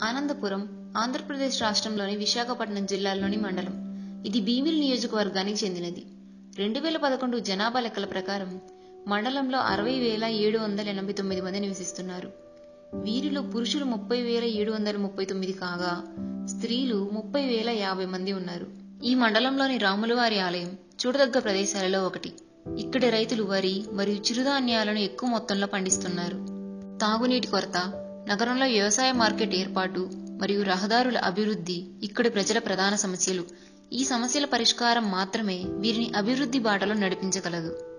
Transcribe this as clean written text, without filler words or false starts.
ఆనందపురం ఆంధ్రప్రదేశ్ రాష్ట్రంలోని విశాఖపట్నం జిల్లాలోని మండలం. ఇది భీమిలి నియోజకవర్గానికి చెందినది. 2011 జనాభా లెక్కల ప్రకారం మండలంలో 60,789 మంది నివసిస్తున్నారు. వీరిలో పురుషులు 30,739 కాగా స్త్రీలు 30,050 మంది ఉన్నారు. ఈ మండలంలోని రాములవారి ఆలయం చూడదగ్గ ప్రదేశాలలో ఒకటి. ఇక్కడి రైతులు వరి మరియు చిరుధాన్యాలను ఎక్కువ మొత్తంలో పండిస్తున్నారు. తాగునీటి కొరత, నగరంలో వ్యవసాయ మార్కెట్ ఏర్పాటు మరియు రహదారుల అభివృద్ధి ఇక్కడి ప్రజల ప్రధాన సమస్యలు. ఈ సమస్యల పరిష్కారం మాత్రమే వీరిని అభివృద్ధి బాటలో నడిపించగలదు.